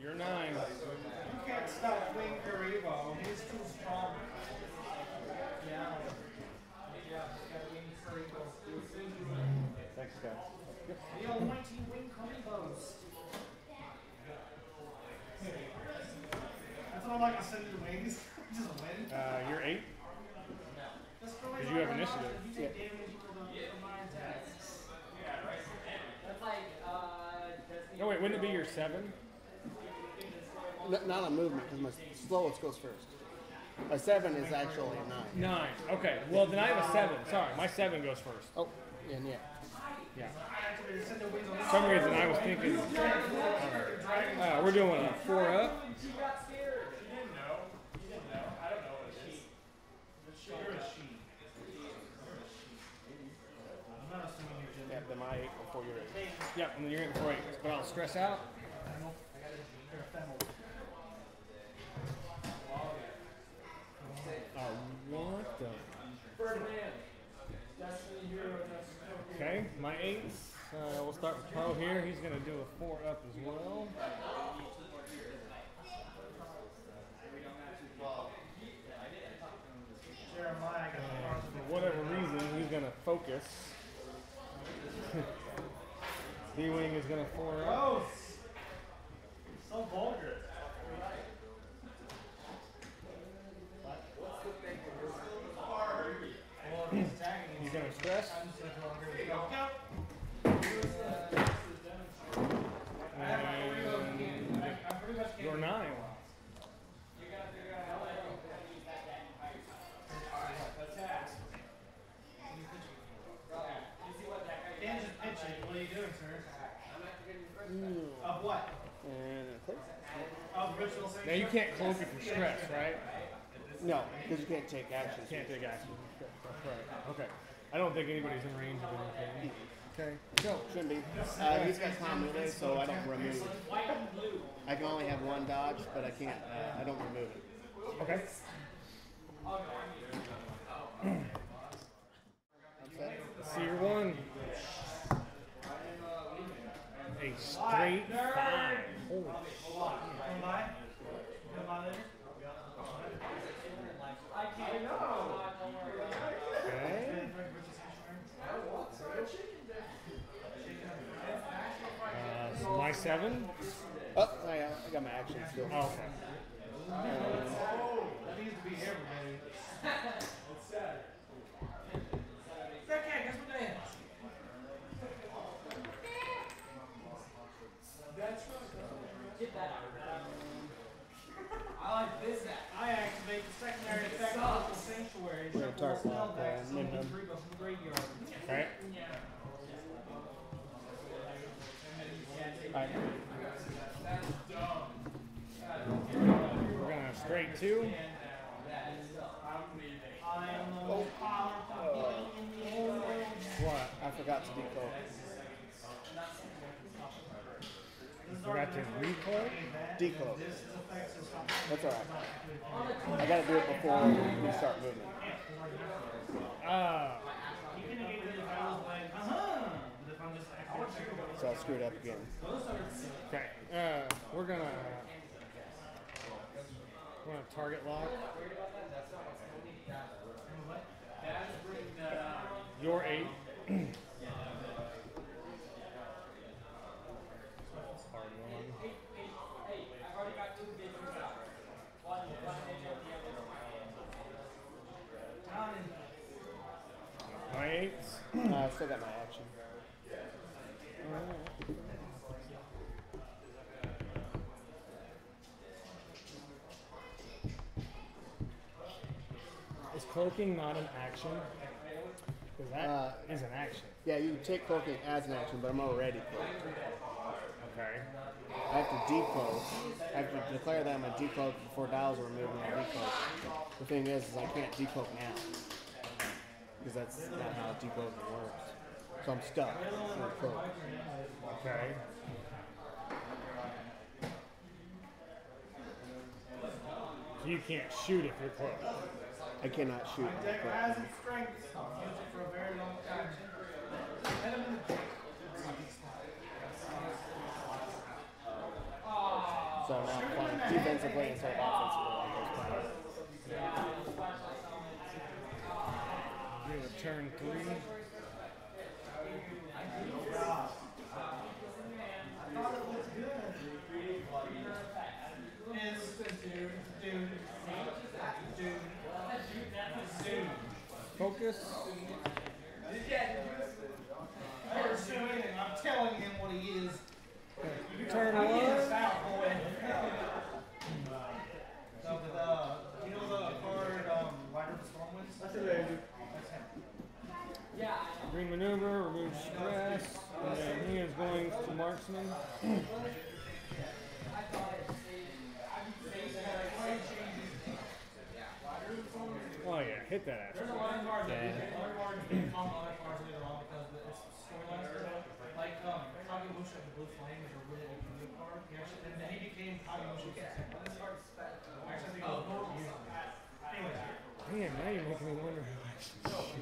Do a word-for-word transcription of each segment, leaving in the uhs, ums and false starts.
You're nine. You can't stop Wing Karibo. He's too strong. Yeah. Yeah, got Wing Karibo. Thanks, guys. Yep. The almighty Wing Karibos. That's what I like to send you wings. Just win. Uh, you're eight. Because you have initiative. You take damage equal to my attacks. That's like, uh, No, wait, wouldn't it be your seven? N not on movement, because my slowest goes first. A seven is actually a nine. Nine. Okay. Well, then I have a seven. Sorry, my seven goes first. Oh, and yeah. Yeah. For some reason, I was thinking. Uh, we're doing a four up. she got scared. She didn't know. She didn't know. I don't know what it is. You're a she. I'm not assuming you're Yeah, gender. then my eight before your eight. Yep, and then you're getting four eight. But I'll stress out. Uh, what the? Ferdinand. Destiny Hero. Okay, my eights. Uh, we'll start with Pro here. He's going to do a four up as well. Jeremiah got the And for whatever reason, he's going to focus. D-Wing is going to four up. gross. So vulgar. Well, he's tagging He's going to stress. And you're nine. Dan just pitch it. What are you doing, sir? Of what? And I think. Of ritual Now you sanctuary? can't cloak it for stress, right? No, because you can't take actions. Can't take action. That's right. Okay. I don't think anybody's in range of anything. Okay. So, Shouldn't be. Uh, he's got continuity, so I don't remove it. I can only have one dodge, but I can't. Uh, I don't remove it. okay. I'm set. Seer one. A straight five. Holy Come by? Come by later? I can't know. Okay. Uh, so my seven. Oh, I, uh, I got my action still. Oh, okay. Oh, that needs to be everybody. It's sad. Okay, guess what day it is? That's right. Get that out. I like this app. I activate the secondary effect of the sanctuary. We're gonna Shuffle talk spell about, deck, uh, summon Minimum. Driba from the graveyard. Okay. Alright. We're gonna straight two. I am the most powerful being in the world. What? I forgot to decode. Forgot to recall. Decode. This affects us on That's alright. I gotta do it before we start moving. Ah. You can negate it if I was like, uh-huh. But if I'm just acting So I screwed up again. Okay. Uh, we're gonna. We're gonna target lock. Your eight. Hard one. My eights. Uh, I still got my action. Is cloaking not an action? Because that Uh, is an action. Yeah, you can take cloaking as an action, but I'm already cloaked. Okay. I have to decloak. I have to declare that I'm a decloak before dials are removed and I decloak. The thing is, is I can't decloak now. Because that's not how decloaking works. So I'm stuck in the cloak. Okay. So you can't shoot if you're cloaked. I cannot shoot. in the deck cloak. has its strengths. I'll use it for a very long time. Hit him in the So now I'm playing defensively instead of offensively. Like those players. Do a turn three. Focus. Pursuing him. I'm telling him what he is. Turn He is one. that boy. So, but, uh, you know the card, um, Rider of the Stormwinds? That's it. That's him. Green maneuver, remove stress. And then he is going to marksman. Oh yeah, hit that ass. There's a lot of cards that yeah. a lot of cards that come on other cards later on because the, it's storylines. Like, um, Kagemusha the Blue Flame is a really open good card. He actually, and then he became Kagemusha the second. Actually, I think it was more used. Anyway. Man, now you're making me wonder who I should shoot.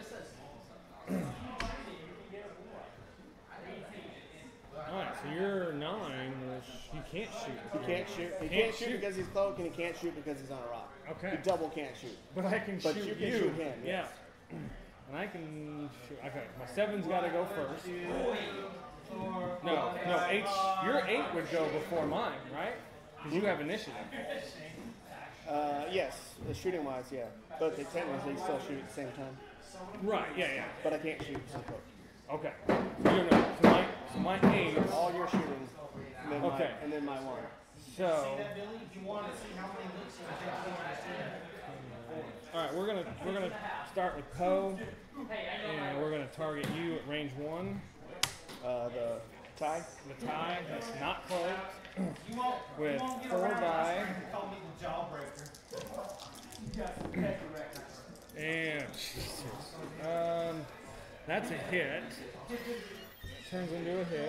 Alright, so you're nine, which you can't shoot. He can't shoot. He can't, shoot because he's cloaked, and he can't shoot because he's on a rock. Okay. He double can't shoot. But I can But shoot you can you. shoot him, yes. Yeah. And I can shoot. Okay, my seven's got to go first. No, no, H. Your eight would go before mine, right? Because you have initiative. Uh, yes, the shooting wise, yeah. But they technically still shoot at the same time. Right, yeah, yeah. But I can't shoot because I'm cloaked. Okay. So you know, so my, so my eight. All your shooting, and then, Okay. my, and then my one. So. If you want to see how many licks it takes, All right, we're gonna we're gonna start with Poe, and we're gonna target you at range one. Uh, the tie. The tie that's not cloaked you won't, with you won't get four around die. and call me the jawbreaker. And Jesus, um, that's a hit. Turns into a hit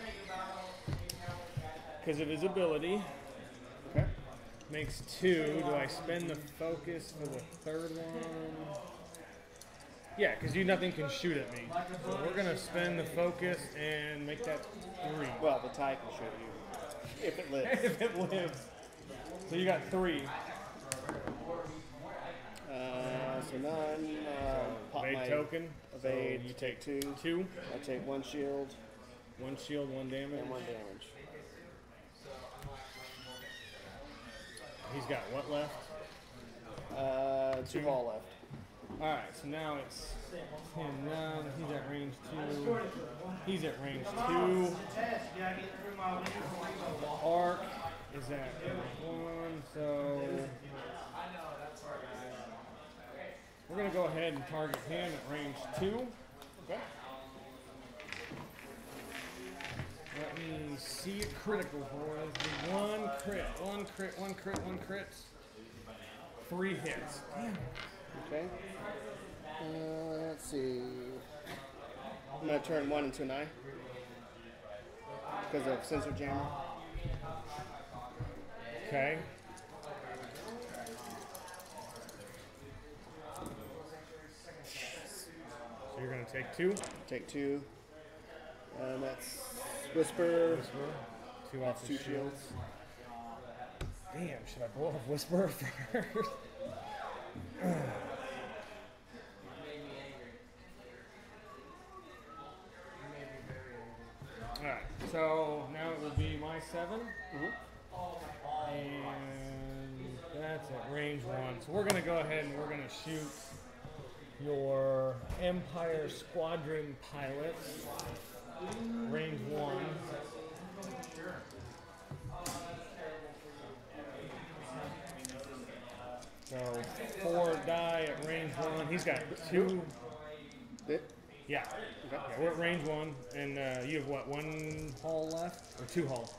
because of his ability. Okay. Makes two. Do I spend the focus for the third one? Yeah, because you nothing can shoot at me. So we're gonna spend the focus and make that three. Well, the tie can shoot you if it lives. If it lives. So you got three. Uh, so none. Uh, pop Evade my token. evade. So you take two. Two. I take one shield One shield, one damage. and one damage. He's got what left? Uh, two ball left. Alright, so now it's ten down. He's at range two. He's at range two. Arc is at one, so we're gonna go ahead and target him at range two. Okay. Let me see a critical boys. One crit, one crit, one crit, one crit. Three hits. Damn. Okay. Uh, let's see. I'm gonna turn one into an eye because of sensor jammer. Okay. So you're gonna take two. Take two. And that's whisper. Whisper. Two off the Two shield. shields. Damn, should I blow off Whisper first? Alright, so now it will be my seven. Mm-hmm. And that's at range one. So we're gonna go ahead and we're gonna shoot your Empire Squadron pilot. Range one. So four die at range one. He's got two. It? Yeah. Yeah, we're at range one, and uh, you have what? One hull left or two hull?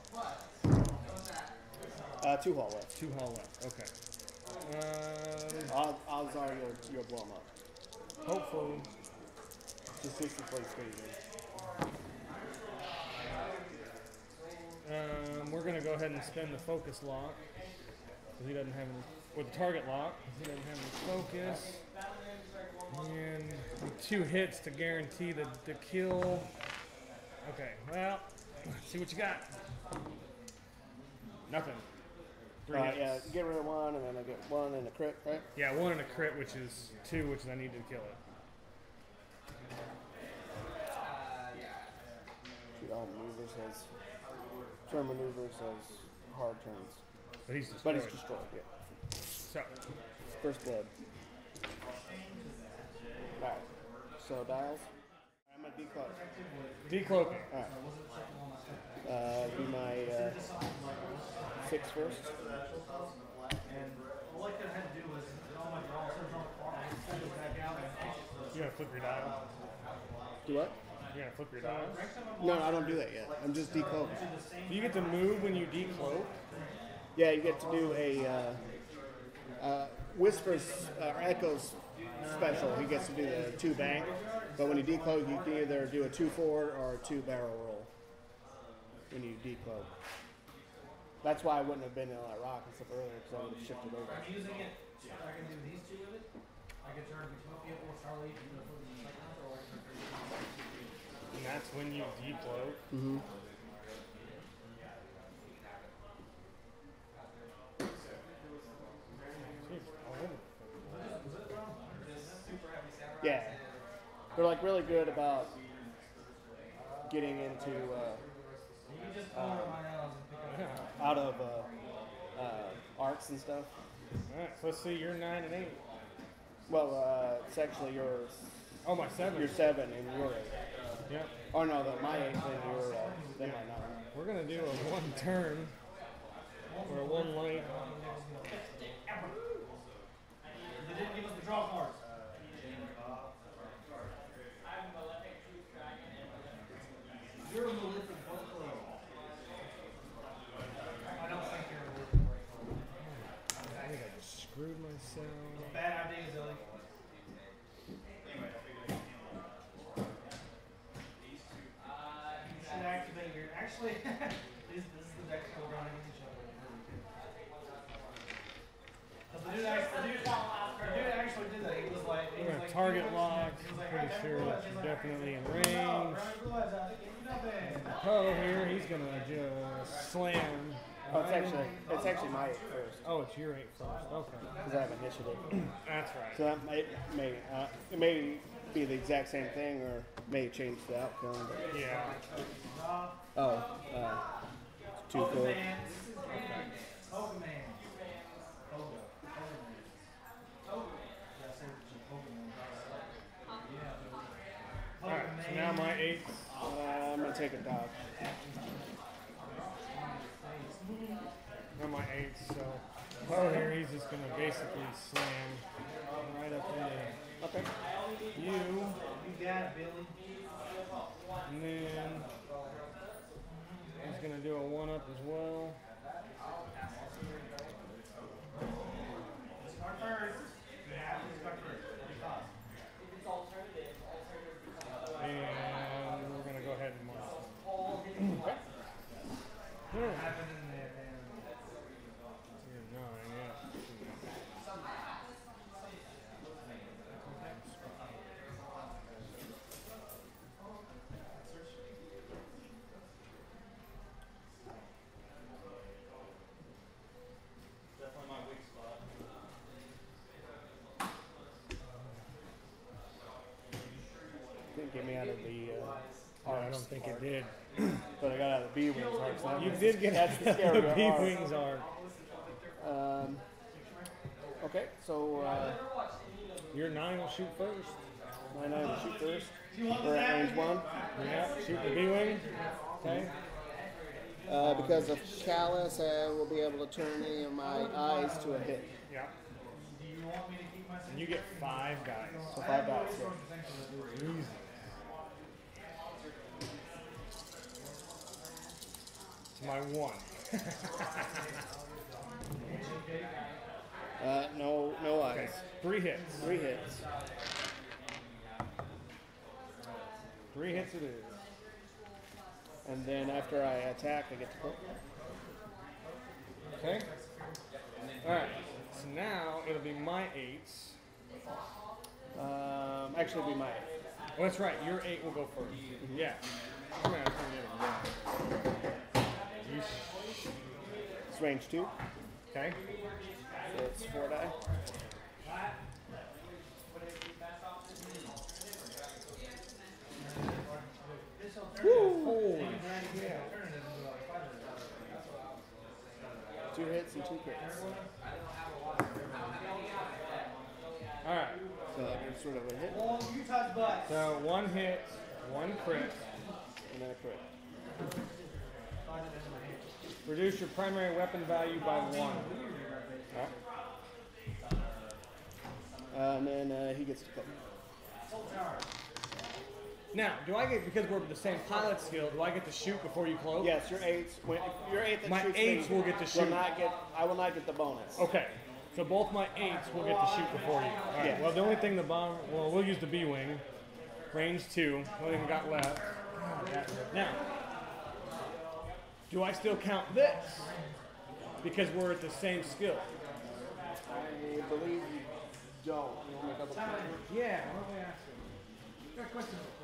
Uh, two hall left. Two hull left. Okay. Um, Odds, odds are you'll, you'll blow them up. hopefully. Statistically speaking. Um, we're gonna go ahead and spend the focus lock. So he doesn't have any, or the target lock. He doesn't have any focus. And two hits to guarantee the, the kill. Okay, well, let's see what you got. Nothing. Three Uh, hits. yeah, get rid of one, and then I get one and a crit, right? Yeah, one and a crit, which is two, which is I need to kill it. Shoot, all maneuver says. Turn maneuver says hard turns. But he's But destroyed. it's destroyed, yeah. So, First blood. Alright. So dials. I'm gonna decloak. decloaking. Alright. Uh, do my uh, six first. And all I could have had to do was, oh my god, I was on the farm, I send it back out and You gonna flip your dial? Do what? You gonna flip your dial? No, I don't do that yet. I'm just decloaking. Do you get to move when you decloak? Yeah, you get to do a uh, uh, Whispers uh, or Echoes special. He gets to do the two bank, but when you decloak, you can either do a two forward or a two barrel roll when you decloak. That's why I wouldn't have been in that rock and stuff earlier because I would have shifted over. I'm using it, I can do these two with it. I can turn Utopia or Starlight into the second or I can turn And that's when you decloak. Mm-hmm. Jeez, all over the place. Yeah, they're like really good about getting into uh, You just go over my house and pick up. Yeah. out of uh, uh, arcs and stuff. Alright, so let's see, you're nine and eight. Well, uh, it's actually yours. Oh, my seven. You're seven and you're eight. Yep. Oh no, the, my eight, then you're uh, then my nine. We're gonna do a one turn or a one light. They didn't give us the draw cards. You're a malefic both club. I don't think you're a malefic both club. I think I just screwed myself. Bad idea, Zilly. You should activate your. Actually, this, this is the deck still running each other. Because the dude, actually, the, dude, the dude actually did that. He was like, he We're was gonna like, target he was- lock. he was like, Pretty "I sure got that blue you're eyes." definitely in No, range. Brown blue eyes, I think you nothing. Oh, here he's gonna just slam. Oh, it's actually it's actually my eight first Oh, it's your eight first. Okay, because I have initiative. that's right. So that might may uh, it may be the exact same thing or may change the outcome. But, Yeah. oh, uh, two four. Pokemon. Pokemon. Pogo. Pokemon. Yeah, I said Pokemon. Yeah. All right. So now my eight. Uh, I'm gonna take a dodge. Now my eight. So, oh, here he's just gonna basically slam right up in there. Okay. You, You got it, Billy. and then he's gonna do a one up as well. Start first. You have to start first. Because. And we're gonna go ahead and mark. Okay. What happened in there, man? You're nine, yeah. Definitely my weak spot. Didn't get me out of the uh, Oh, I arcs don't think arc, it did. but I got out of the B wings arc. So that You was- did get that's the the scary B arc. wings are. Um, okay, so uh, Your nine will shoot first. my nine will shoot first. We're at range one. Yeah, shoot the B wing. Okay. Uh, because of Chalice, I will be able to turn any of my eyes to a hit. Yeah. Do you want me to keep my And you get five guys. So five dots. Yeah. Easy. To my one. Uh, no, no eyes. Okay. Three hits. Three hits. Three hits it is. And then after I attack, I get to click. Okay. Alright. So now it'll be my eights. Um, actually, it'll be my eight. Oh, that's right. Your eight will go first. Yeah. I'm gonna turn it around. You sh- range two. Okay. So it's four die. Holy shit. Two hits and two crits. All right. So it's sort of a hit So one hit, one crit. and then a crit. Reduce your primary weapon value by one. Uh, and then uh, he gets to cloak. Now, do I get, because we're the same pilot skill, do I get to shoot before you cloak? Yes, your eights. When, your eight that My shoots eights me will get to Will shoot. not get. I will not get the bonus. Okay. So both my eights will get to shoot before you. All right. Yeah. Well, the only thing the bomb, well, we'll use the B-wing. Range two. What have we got left? Now, do I still count this? Because we're at the same skill. I believe you don't. You want me to double check? Yeah. Why don't we ask him? Got a question real quick.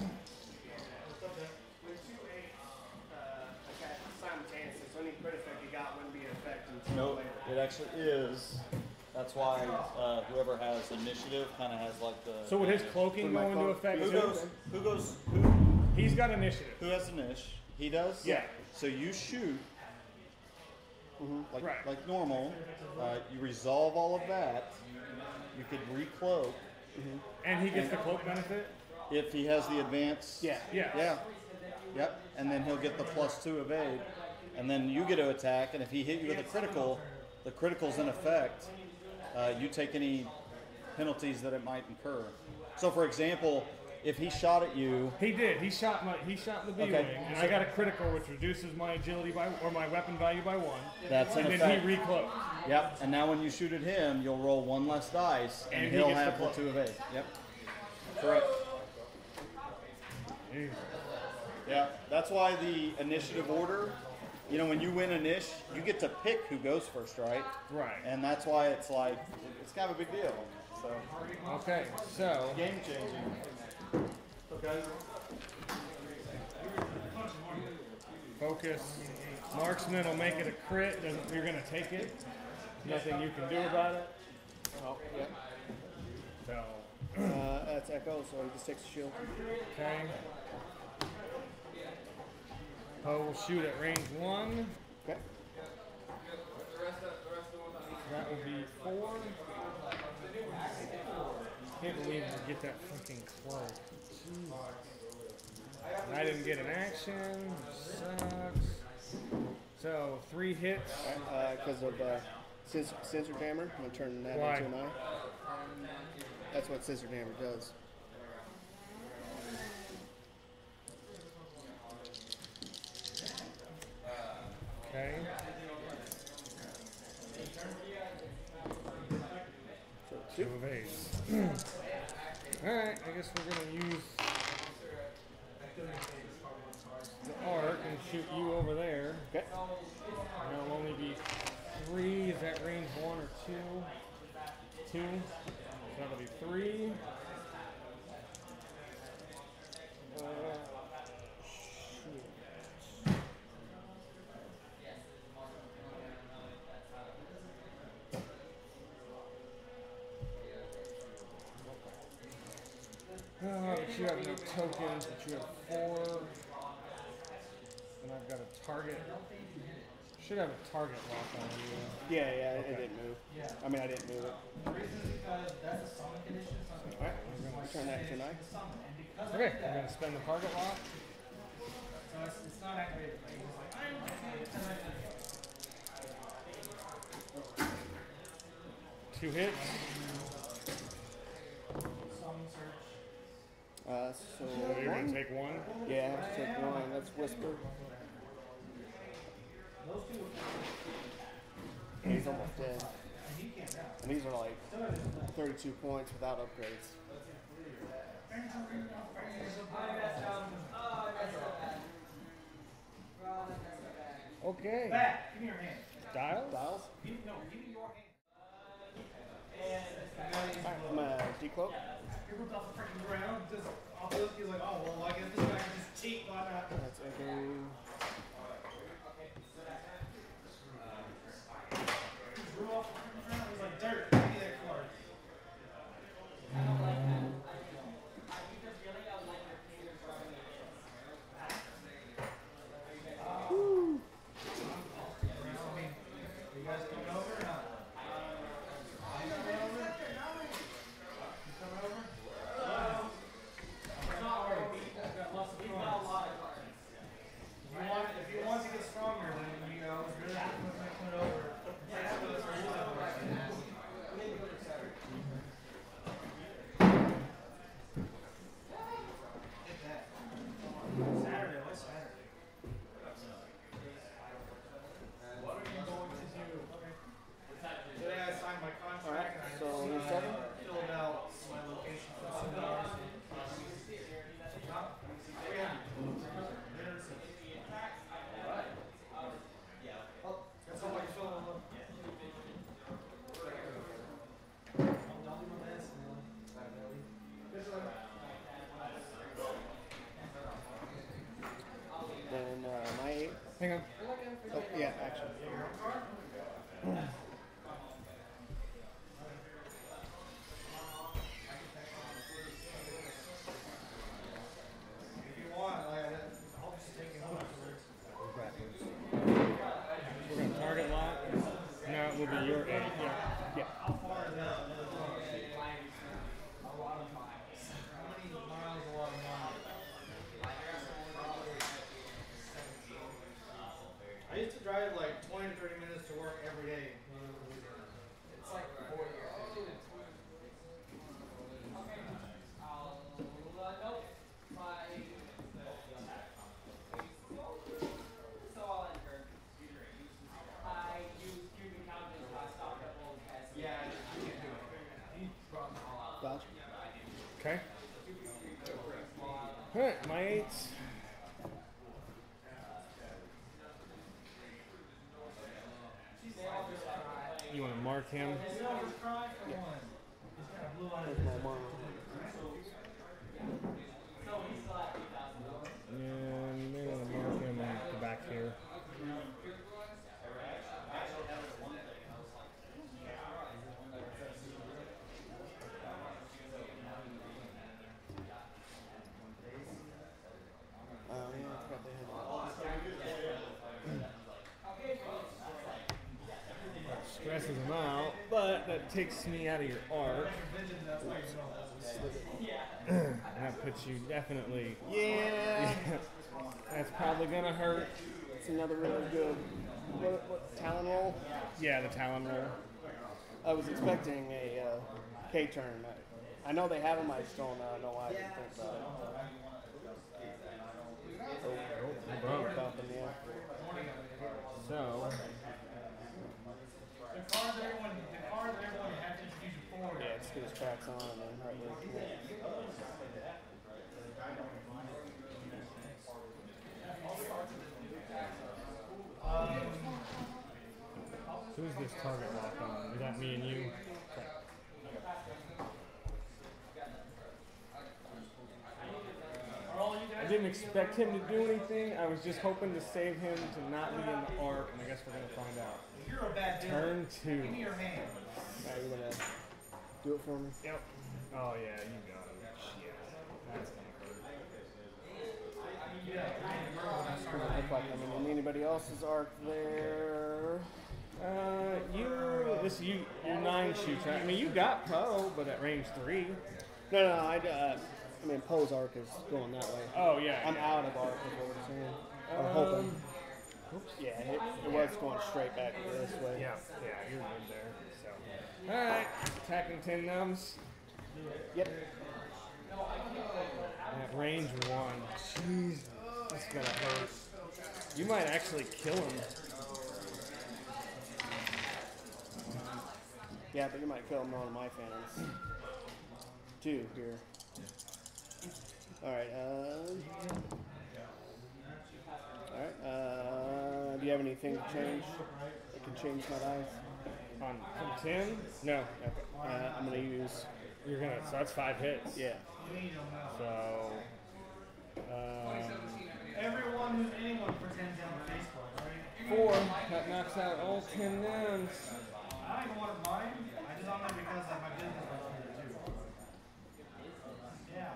Simultaneously, so any crit effect you got wouldn't be in effect until No, later. it actually is. That's why uh, whoever has initiative kind of has like the. So would his cloaking For my go into cloak, effect who too? goes? Who goes? Who? He's got initiative. Who has initiative? He does. Yeah. So you shoot. Like, Right. like normal. Uh, you resolve all of that. You could recloak And he gets the cloak benefit? if he has the advance. Yeah. Yeah. Yeah. Yep. And then he'll get the plus two evade. And then you get to attack, and if he hit you with a critical, the critical's in effect. Uh, you take any penalties that it might incur. So, for example, if he shot at you, He did. He shot my he shot the B-wing, Okay. and I got a critical, which reduces my agility by or my weapon value by one. that's in And effect. then he recloaked. Yep. And now when you shoot at him, you'll roll one less dice, and, And he he'll gets the have the cloak. two evade. Yep. Correct. Jeez. Yeah. That's why the initiative order. You know, when you win a niche, you get to pick who goes first, right? Right. And that's why it's like it's kind of a big deal. So Okay. So game changing. Okay. focus. Marksman will make it a crit. Doesn't you're gonna take it. Nothing you can do about it. Oh, yeah. So Uh, that's Echo, so he just takes the shield. okay. Poe will shoot at range one. Okay. That will be four. Can't believe we get that fucking close. And I didn't get an action. Sucks. So three hits. Because of uh, sensor, sensor jammer, I'm gonna turn that Why? into an eye. That's what sensor jammer does. Okay. So Two two. of eight. Alright, I guess we're gonna use the arc and shoot you over there. Okay. And it'll only be three. Is that range one or two? Two. So that'll be three. Uh, shoot. Oh, but you have no tokens, but you have four. And I've got a target. Should have a target lock on you. Yeah, yeah, it, Okay. it didn't move. I mean, I didn't move it. The reason is because that's a summon condition. So All right. Turn that to an eye. summon, and because Okay, I'm gonna spend the target lock. so it's, it's not activated. Like, it's like I'm activated tonight. Two hits. Summon search. Uh, so So you're one. gonna take one. Yeah, I took one. That's Whisper. Those two. He's almost dead. And he can't out. And these are like thirty-two points without upgrades. Okay. Back. Give me your hand. Dials. Dials. Give, no, give me your hand. Alright, I'm gonna decloak. He ripped off the freaking ground. Just off the He's like, oh well, I guess this guy can just cheat. Why not? That's Echo. Hang on. Oh, yeah, actually. If you want, like, I'll just take it home afterwards. We're gonna target lock. Now it will be your eight. Yeah. Yeah. How far is that? A lot of miles. How many miles a lot of miles? I used to drive like twenty to thirty minutes to work every day. It's like four years. I'll, uh, nope. My, so I'll enter. I use cubic counters, I stocked up all the tests. Yeah, I can't do it. He brought them all out. Gotcha. Okay. All right, my eights. You want to mark him? You know, he's crying for one. He's got a blue eye. Where's my mark? So he's still at three thousand dollars. And you may want to mark him on the back here. Oh, yeah, I forgot they had Stresses him out, but that takes me out of your arc. And that puts you definitely. Yeah. That's probably gonna hurt. It's another really good. What, what, Talon roll? Yeah, the Talon roll. I was expecting a uh, K turn. I, I know they have them, I just don't uh, know why I didn't think about it. Oh, bro. Bumping, yeah. So, The car that everyone, the car that everyone had to introduce you for. Yeah, just get his tracks on and then hardly connect. who's this target lock on? Is that me and you? Are all you I guys? didn't expect him to do anything. I was just hoping to save him to not be in the arc, and I guess we're gonna find out. You're a bad dealer. Turn two. Give me your hand. Now you're gonna do it for me. Yep. Oh yeah, you got it. Shit. That's gonna hurt. Doesn't look like I'm in anybody else's arc there. Uh, you, this you, you nine shoots, right? I mean, you got Poe, but at range three. No, no, I, uh, I mean, Poe's arc is going that way. Oh yeah. I'm yeah. out of arc, is what we're saying. I'm Um, hoping. Yeah, it, it was going straight back this way. Yeah, yeah, you're good there. So, all right, attacking ten numbs Yep. at range one. Jeez, that's gonna hurt. You might actually kill him. Yeah, but you might kill one of my phantoms. Two here. Alright, uh. Alright, uh. Do you have anything to change? That can change my dice? On from ten? No. Okay. Uh, I'm gonna use. You're gonna. So that's five hits. Yeah. So. Um, Everyone who's anyone pretends on Facebook, right? four. That knocks out all ten numbs. I don't even want to mine. I just on there because like my business runs through it too. Yeah.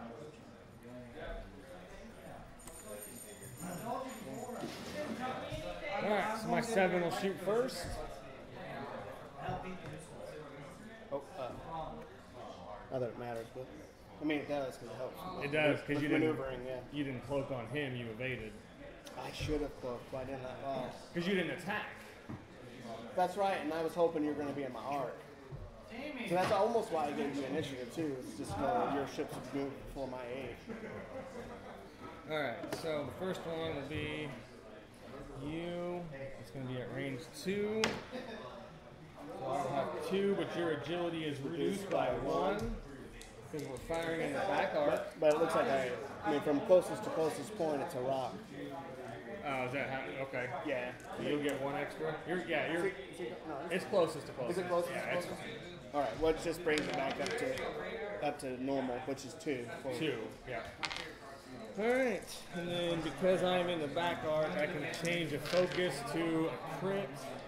All right. So my seven will shoot first. Help beat the nuisance. Oh, uh. Not that it matters, but. I mean, it does because it helps. It does because With you didn't. maneuvering, yeah. You didn't cloak on him. You evaded I should have cloaked, but I didn't. Oh. because you didn't attack. That's right, and I was hoping you were going to be in my arc. Jamie. So that's almost why I gave you initiative too. It's just uh, your ships would move before my eight. All right. So the first one will be you. It's going to be at range two. So I'll have two, but your agility is reduced by one because we're firing in the back arc. But, but it looks like I, I mean, from closest to closest point, it's a rock. Oh, is that how? Okay. Yeah. So you'll get one extra. You're yeah. You're. Is it, no, It's closest to closest. is it closest Yeah, to it's closest? All right. Well, it just brings it back up to up to normal, which is two. two. Yeah. Alright, and then because I'm in the back arc, I can change a focus to a crit.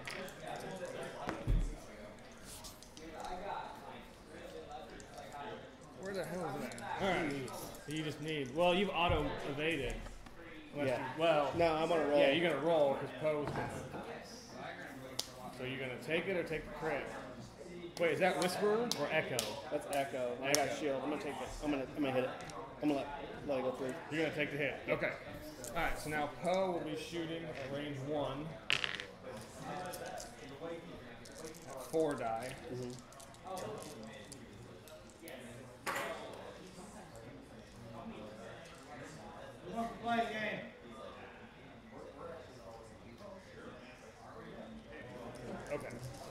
Where the hell is that? Alright, so you just need, well, you've auto evaded. Unless Yeah. you- well, No, I'm gonna roll. yeah, you're gonna roll because Poe's gonna. So you're gonna take it or take the crit? Wait, is that Whisperer or Echo? That's Echo. I got shield. I'm gonna take it. I'm gonna. I'm gonna hit it. I'm gonna let, let it go through. You're gonna take the hit. Okay. All right. So now Poe will be shooting at range one. At four die. Play game. Okay.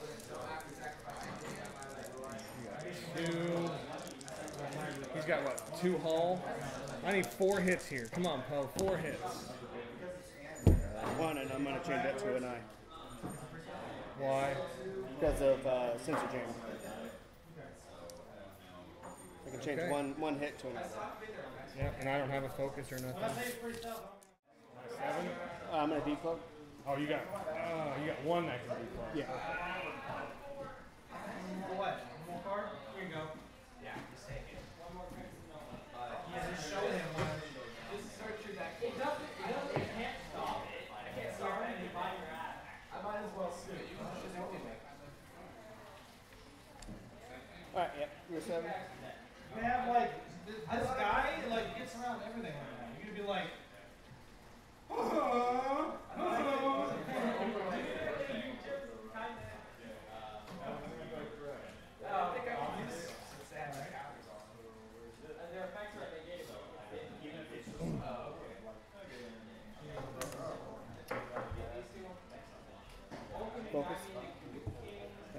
Two. He's got what? Two hull. I need four hits here. Come on, Poe. Four hits. One, and I'm gonna change that to an eye Why? because of uh, sensor jam. I can change Okay. one one hit to an eye. Yep. And I don't have a focus or nothing. Seven. Uh, I'm gonna decloak. Oh, you got. Oh, you got one that can be close. Yeah. For what? One more card? Here you go. Yeah, just take it. One more card. Yeah, just show him one. Just search your deck. It doesn't, it doesn't, it can't stop it. I can't stop it and find your ass. I might as well sue it. You can just help me with it. All right. Yep. You're seven. You have like this, this guy like gets around everything like that. You're gonna be like, Their effects are negated. Focus. Uh,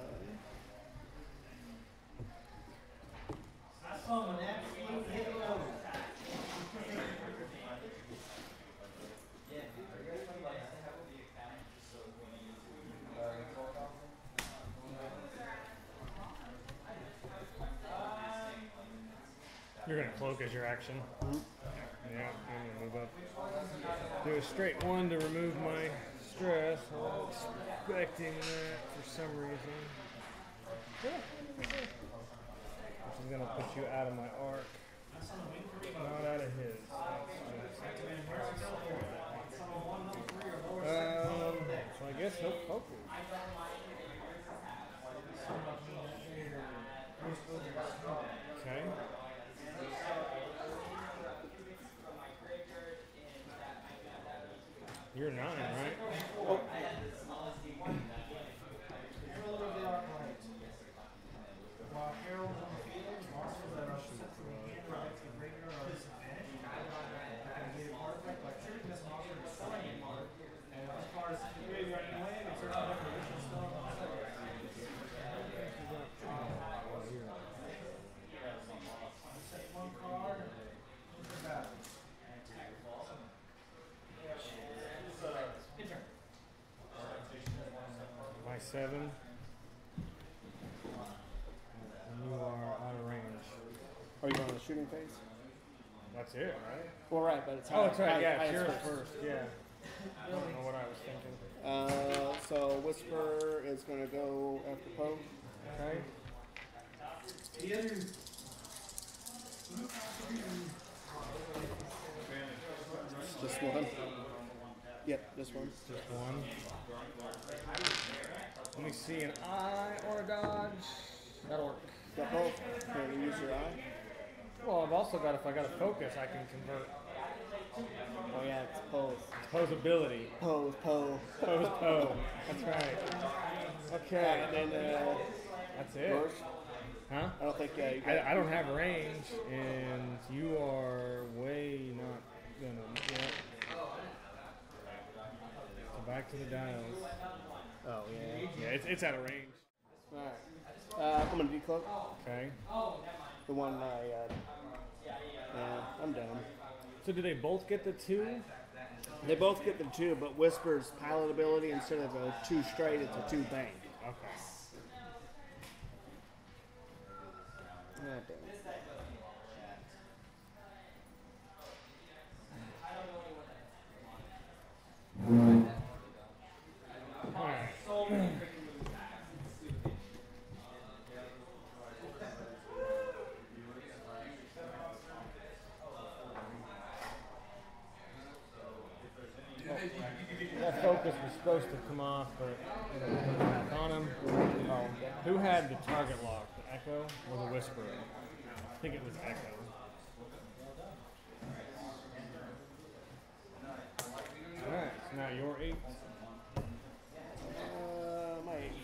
someone absolutely hit the road. You're gonna cloak as your action. Yeah, I'm gonna move up. Do a straight one to remove my stress. I was expecting that for some reason. Yeah, which is gonna put you out of my arc. Not out of his. Um, so I guess no focus. Okay. You're nine, right? You're a little bit arclight. While Harold's on the field, monsters that are set from the hand or against the graveyard are disadvantaged. You can get a card effect like triggering this monster to selling a card. And this card is in the graveyard anyway, and it's a decoration spell on the side. Set one card. Look at that. Hit turn. My seven. And you are out of range. are you going to the shooting phase? That's it, right? Well, right, but it's Oh, that's right. high- Yeah, highest it's yours first. first. Yeah. I don't know what I was thinking. Uh, so Whisper is going to go after Poe. Okay. The other. Just one. Yep, this one. Just one. Let me see an eye or a dodge. That'll work. Got both. Can you use your eye? Well, I've also got, if I got a focus, I can convert Oh yeah, it's Poe. Poe's ability. Poe, Poe. Poe's Poe. That's right. Okay. And then uh, That's it. yours. Huh? I don't think uh, you got. I, I don't have range, and you are way not gonna. Yeah. So back to the dials. Oh yeah. Yeah, it's, it's out of range. All right. Uh, I'm gonna decloak Okay. the one I. Uh, yeah, I'm down. So do they both get the two? They both get the two, but Whisper's pilot ability instead of a two straight, it's a two bang. Okay. God damn. That focus was supposed to come off, but it didn't come back on him. Oh, Who had the target lock? The Echo or the Whisperer? I think it was Echo. Alright, so now your eight. uh, my eight.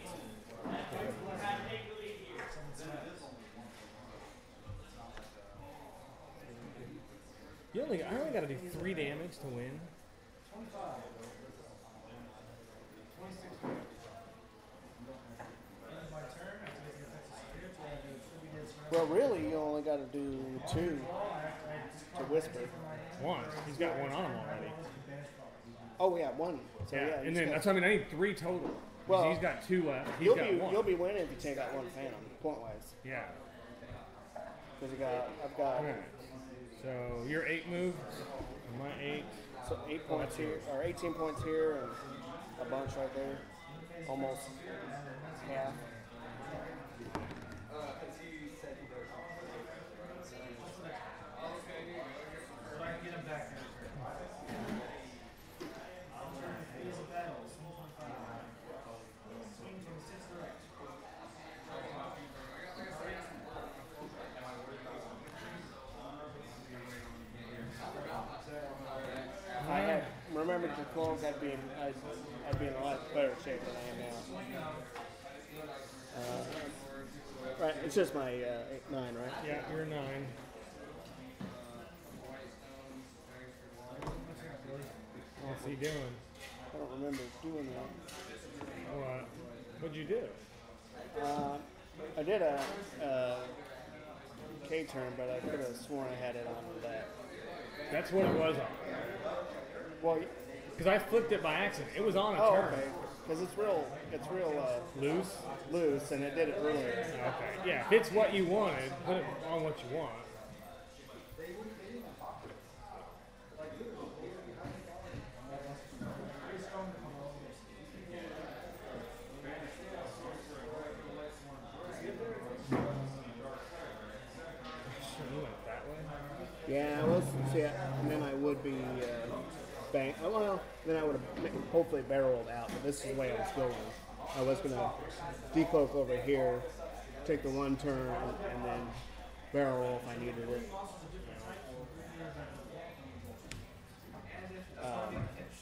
You only, I only got to do three damage to win. Well, really, you only got to do two to whisper. One. He's got one on him already. Oh yeah, one. So Yeah, yeah, and he's then got- that's what I mean. I need three total. 'Cause Well, he's got two left. He's you'll got be one. you'll be winning if you take out one phantom point wise. Yeah. Because you got I've got Alright. So your eight moved. and My eight. so eight points here or eighteen points here and a bunch right there, almost half. Get him back there. If I had remembered to close, I'd be in I'd, I'd be in a lot better shape than I am now. Uh, right, it's just my uh, eight, nine, right? Yeah, you're nine. What's he doing? I don't remember doing that. What? What'd you do? Uh, I did a, a K turn, but I could have sworn I had it on that. That's what it was on. Well, Because I flipped it by accident. It was on a oh, turn. okay, because it's real, it's real uh, Loose? loose, and it did it earlier. Okay. Yeah, if it's what you wanted, put it on what you want. Sure, you went that way. Yeah, I was. See, and then I would be uh, bank. Well, then I would have hopefully barreled out. But this is the way I was going. I was gonna decloak over here, take the one turn, and, and then barrel roll if I needed it. Um,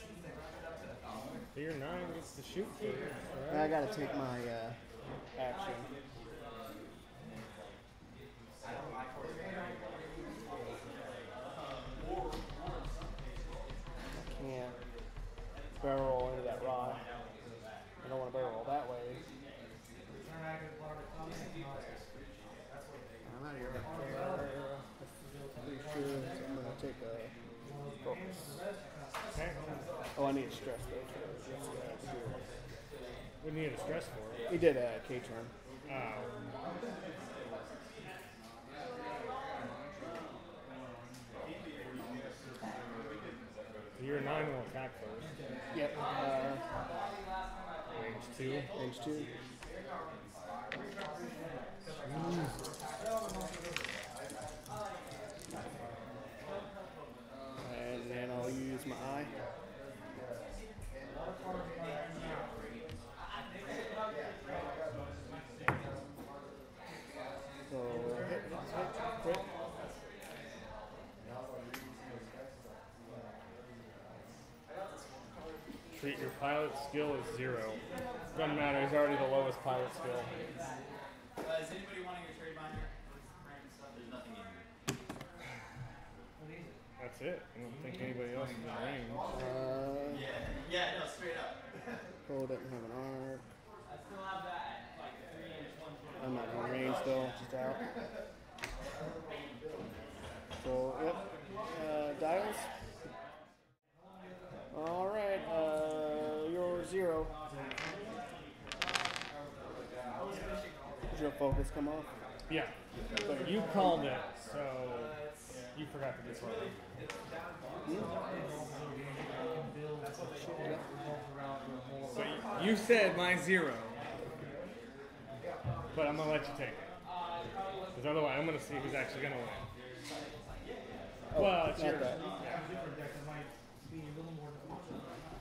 So your nine gets to shoot first, I right? gotta take my uh, action. I can't barrel roll into that rock. I don't want to barrel roll that way. I'm out of here. Pretty sure I'm gonna take a focus. Okay. Oh, I need a stress though. for this, uh, to do it. We need a stress for it. He did a K turn. Oh. Your nine will attack first. Yep. Uh, Range two. range two. And then I'll use my eye. So hit, hit, crit. Treat your pilot skill as zero. Doesn't matter, he's already the lowest pilot skill. Uh, is anybody wanting a trade binder? Random stuff? There's nothing in here. That's it. I don't think anybody else is in range. Uh, Yeah, yeah, no, straight up. Cole doesn't have an arc. I still have that at like three inch one twenty. I'm not in range though, just out. So, yep. Uh, dials. Alright, uh, you're zero. Did your focus come off? Yeah. But you called it, so you forgot to get started. So you- you said my zero. But I'm going to let you take it. Because otherwise, I'm going to see who's actually going to win. Oh, Well, it's not yours. that. Yeah. Different deck that might be a little more difficult.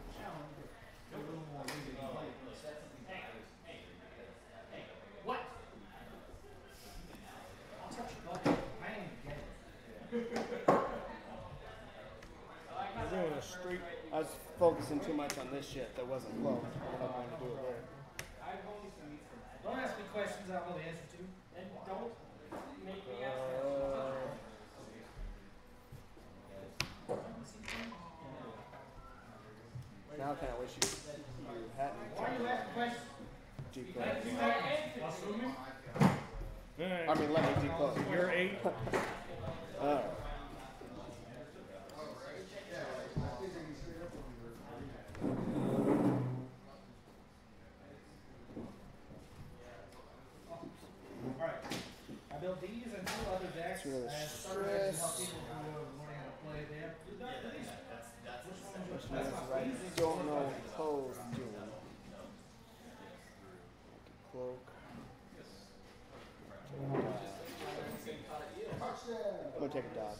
street. I was focusing too much on this shit that wasn't closed. I don't want to do it there. Don't ask me questions I don't know the answer to. And don't make me ask Uh, now I kind of wish you, you hadn't. Why are you asking questions? Decode. Assuming? Alright. I mean, let me decode. You're eight. Uh, Alright. I built these and two other decks It's really as starter decks to help stress. people who are learning how to play. They have which one would you question is, I don't know what Poe's doing. Cloak. I'm gonna take a dodge.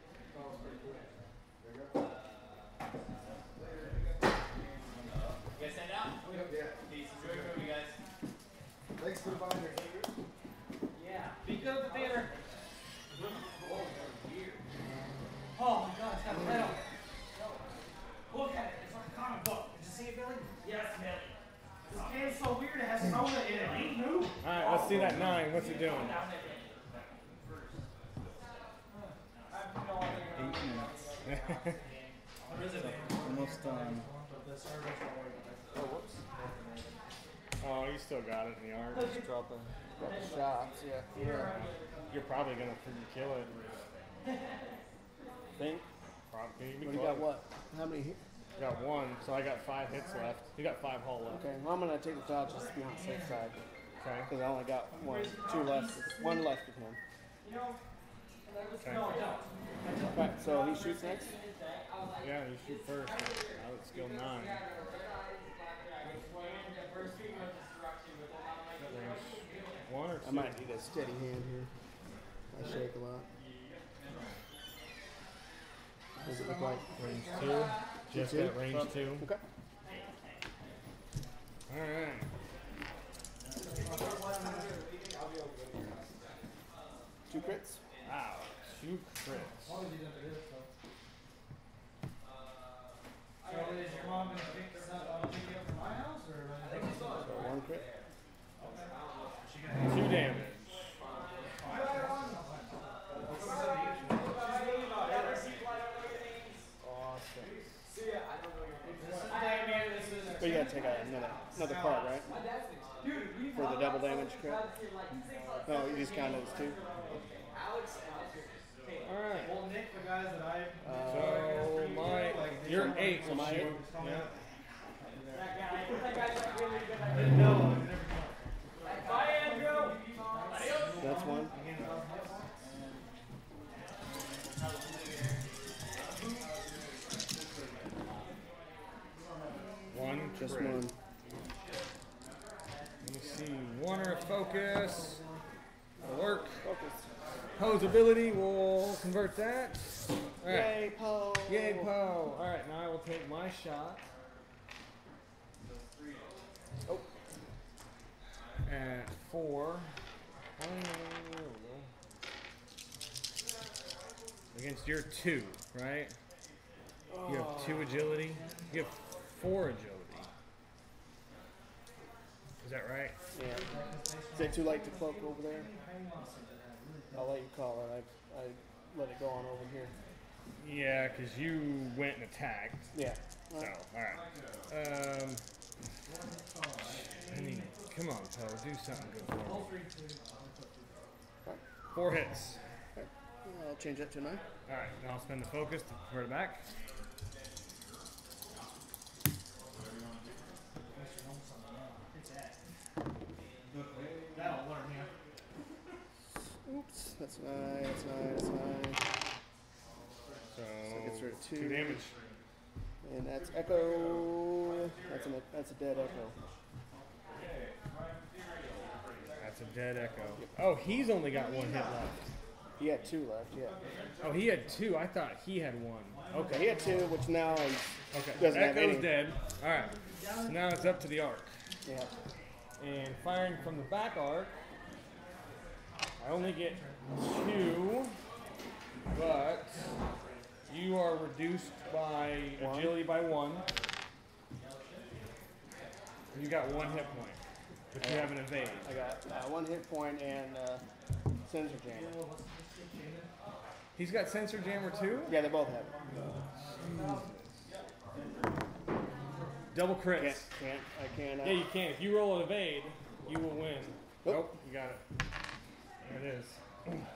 You guys stand out? Peace. Enjoy your movie, guys. Thanks for the binder. Yeah. Be good at the theater. Oh my god, it's got a head on it. Look at it, it's like a comic book. Did you see it, Billy? Yes, Billy. This game's so weird, it has soda in it. Ain't new. Alright, let's see that nine. What's it doing? Eight minutes. Almost done. Oh, whoops. Oh, you still got it in the arc. Just dropping. Got the shots, yeah. You're, you're probably gonna freaking kill it. Think? Probably. What do you got? What? How many? Hit? Got one, so I got five hits left. You got five hull left. Okay, well, I'm gonna take the dodge just to be on the safe side. Okay. Because I only got one, two left. One left with him. Okay. Right, so he shoots next? Yeah, you shoot first. I would skill nine. Range one or two? I might need a steady hand here. I shake a lot. What does it look like? Range two. Just Two? at range two. Okay. Alright. Two crits? Wow. Two crits. So is your mom gonna pick this up, uh, pick you up from my house, or? So one crit. Two damage. Awesome. This is Damien, this is. But you gotta take out another, another card, right? For the double damage crit? No, you just count it as two. Alright. Well, Nick, the guys that I. So my you're eight. So my shoot. eight? Yeah. No, Bye, Andrew. That's one. One. Just crit. one. Let me see. One or a focus. Will work. Focus. Poe's ability will convert that. Alright. Yay, Poe! Yay, Poe. Alright, now I will take my shot. Oh. At four. Oh, there we go. Against your two, right? You have two agility. You have four agility. Is that right? Yeah. Is it too late to cloak over there? I'll let you call it. I, I let it go on over here. Yeah, because you went and attacked. Yeah. So, alright. Um, I mean, come on, Poe. Do something good for me. Four hits. Okay. I'll change that to nine. Alright, now I'll spend the focus to convert it back. That'll learn you. Oops. That's nine. That's nine. That's nine. So, So it gets rid of two. two damage. And that's Echo. That's, an, that's a dead Echo. That's a dead Echo. Oh, he's only got one hit left. He had two left, yeah. Oh, he had two. I thought he had one. Okay, he had two, which now is, Okay, doesn't have Echo's any. dead. Alright, so now it's up to the arc. Yeah. And firing from the back arc, I only get two, but You are reduced by One. agility by one. You got one hit point, but you have an evade. I got uh, one hit point and uh, sensor jammer. He's got sensor jammer too. Yeah, they both have it. Double crits. Can't, can't, I can't. Uh, Yeah, you can. If you roll an evade, you will win. Nope. Nope, you got it. There it is.